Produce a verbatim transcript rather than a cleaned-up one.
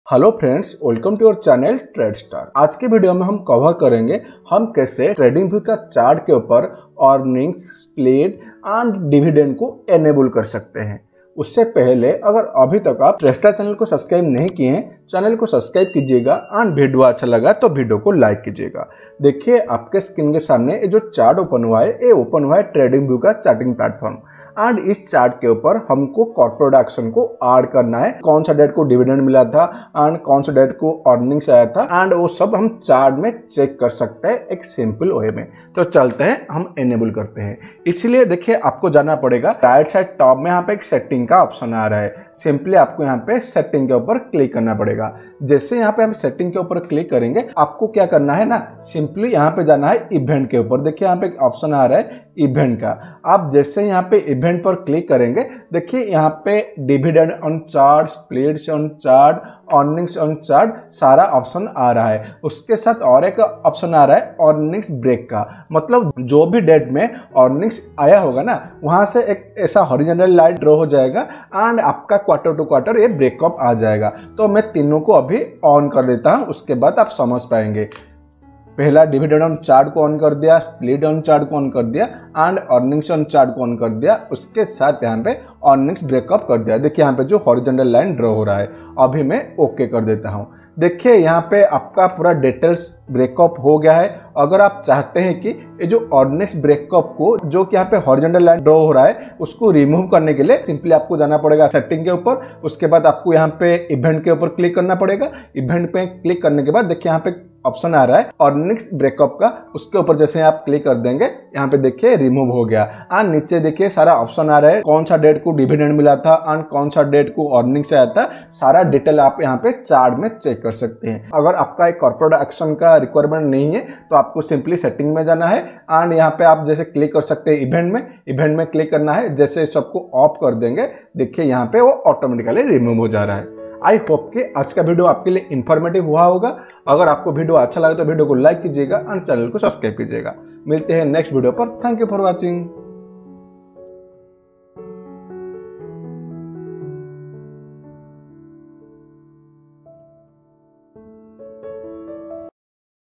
Hello friends, welcome to our channel Trade Star. आज के video में हम कवर करेंगे हम कैसे ट्रेडिंग व्यू का चार्ट के ऊपर अर्निंग्स, स्प्लिट एंड डिविडेंड को एनेबल कर सकते हैं। उससे पहले अगर अभी तक आप ट्रेड स्टार चैनल को सब्सक्राइब नहीं किए हैं, चैनल को सब्सक्राइब कीजिएगा एंड वीडियो अच्छा लगा तो वीडियो को लाइक कीजिएगा। देखिए आपके स्क्रीन के सामने ये जो चार्ट ओपन हुआ है, ये ओपन हुआ है ट्रेडिंग व्यू का चार्टिंग प्लेटफॉर्म। एंड इस चार्ट के ऊपर हमको कॉर्पोरेट एक्शन को ऐड करना है, कौन सा डेट को डिविडेंड मिला था एंड कौन सा डेट को अर्निंग्स आया था, एंड वो सब हम चार्ट में चेक कर सकते हैं एक सिंपल वे में। तो चलते हैं, हम एनेबल करते हैं। इसलिए देखिए आपको जाना पड़ेगा राइट साइड टॉप में, यहाँ पे एक सेटिंग का ऑप्शन आ रहा है। सिंपली आपको यहाँ पे सेटिंग के ऊपर क्लिक करना पड़ेगा। जैसे यहाँ पे हम सेटिंग के ऊपर क्लिक करेंगे, आपको क्या करना है ना, सिंपली यहाँ पे जाना है इवेंट के ऊपर। देखिए यहाँ पे एक ऑप्शन आ रहा है इवेंट का। आप जैसे यहाँ पे इवेंट पर क्लिक करेंगे, देखिए यहाँ पे dividend on chart, splits on chart, earnings on chart सारा ऑप्शन आ रहा है। उसके साथ और एक ऑप्शन आ रहा है अर्निंग्स ब्रेक का, मतलब जो भी डेट में अर्निंग्स आया होगा ना, वहां से एक ऐसा हॉरिजॉन्टल लाइन ड्रॉ हो जाएगा एंड आपका क्वार्टर टू क्वार्टर ये ब्रेकअप आ जाएगा। तो मैं तीनों को अभी ऑन कर देता हूं, उसके बाद आप समझ पाएंगे। पहला डिविडेंड ऑन चार्ट को ऑन कर दिया, स्प्लिट ऑन चार्ट को ऑन कर दिया एंड अर्निंग्स ऑन चार्ट को ऑन कर दिया। उसके साथ यहाँ पे अर्निंग्स ब्रेकअप कर दिया। देखिए यहाँ पे जो हॉरिजॉन्टल लाइन ड्रॉ हो रहा है, अभी मैं ओके कर देता हूँ। देखिए यहाँ पे आपका पूरा डिटेल्स ब्रेकअप हो गया है। अगर आप चाहते हैं कि ये जो अर्निंग्स ब्रेकअप को, जो कि यहाँ पे हॉरिजॉन्टल लाइन ड्रॉ हो रहा है, उसको रिमूव करने के लिए सिंपली आपको जाना पड़ेगा सेटिंग के ऊपर। उसके बाद आपको यहाँ पे इवेंट के ऊपर क्लिक करना पड़ेगा। इवेंट पे क्लिक करने के बाद देखिए यहाँ पे ऑप्शन आ रहा है अर्निंग्स ब्रेकअप का, उसके ऊपर जैसे आप क्लिक कर देंगे, यहाँ पे देखिए रिमूव हो गया। एंड नीचे देखिए सारा ऑप्शन आ रहा है, कौन सा डेट को डिविडेंड मिला था एंड कौन सा डेट को अर्निंग्स आया था। सारा डिटेल आप यहाँ पे चार्ट में चेक कर सकते हैं। अगर आपका एक कॉर्पोरेट एक्शन का रिक्वायरमेंट नहीं है तो आपको सिंपली सेटिंग में जाना है एंड यहाँ पे आप जैसे क्लिक कर सकते हैं इवेंट में, इवेंट में क्लिक करना है। जैसे सबको ऑफ कर देंगे, देखिए यहाँ पे वो ऑटोमेटिकली रिमूव हो जा रहा है। आई होप कि आज का वीडियो आपके लिए इंफॉर्मेटिव हुआ होगा। अगर आपको वीडियो अच्छा लगे तो वीडियो को लाइक कीजिएगा और चैनल को सब्सक्राइब कीजिएगा। मिलते हैं नेक्स्ट वीडियो पर। Thank you for watching.